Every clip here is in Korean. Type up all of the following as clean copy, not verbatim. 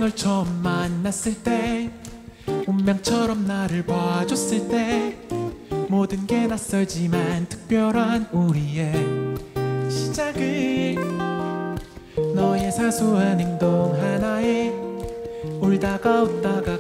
널 처음 만났을 때, 운명처럼 나를 봐줬을 때, 모든 게 낯설지만 특별한 우리의 시작을, 너의 사소한 행동 하나에 울다가 웃다가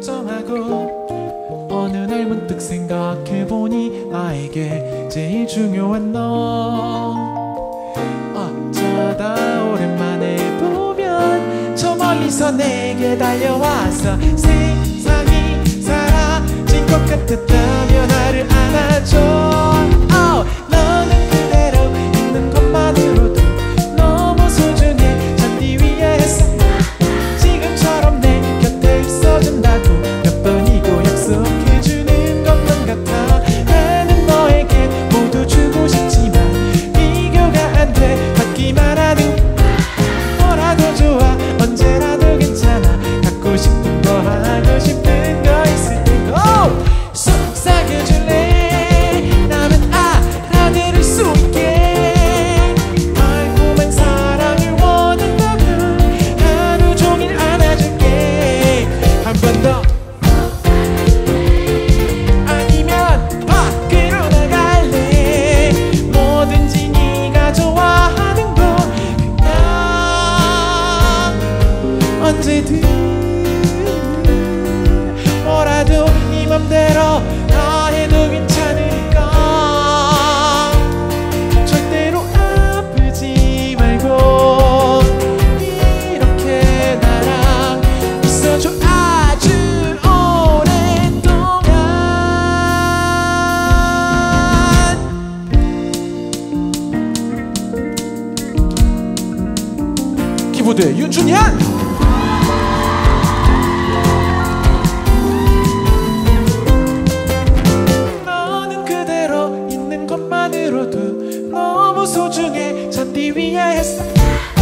걱정하고, 어느 날 문득 생각해보니 나에게 제일 중요한 너. 어쩌다 오랜만에 보면 저 멀리서 내게 달려와서 세상이 사라진 것 같았다며 나를 안아줘. 너는 그대로 있는 것만으로도 너무 소중해. 잔디 위에 햇살 지금처럼 내 곁에 있어준다고 몇 번이고 약속해주는 것만 같아. 나는 너에게 모두 주고 싶지만 비교가 안 돼. 받기만 하도 뭐라도 좋아. 언제라도 괜찮아. 갖고 싶은 거 하고 싶은 거 있을 때 속삭여줄래. 나는 알아들을 수 있게. 달콤한 사랑을 원한다면 하루 종일 안아줄게. 한 번 더 아니면 밖으로 나갈래. 뭐든지 네가 좋아하는 거 그냥 언제든 뭐라도 네 맘대로 다 해도 괜찮으니까. 절대로 아프지 말고 이렇게 나랑 있어줘 아주 오랫동안. 키보드의 윤준현. 너는 그대로 있는 것만으로도 너무 소중해. 잔디 위에 햇살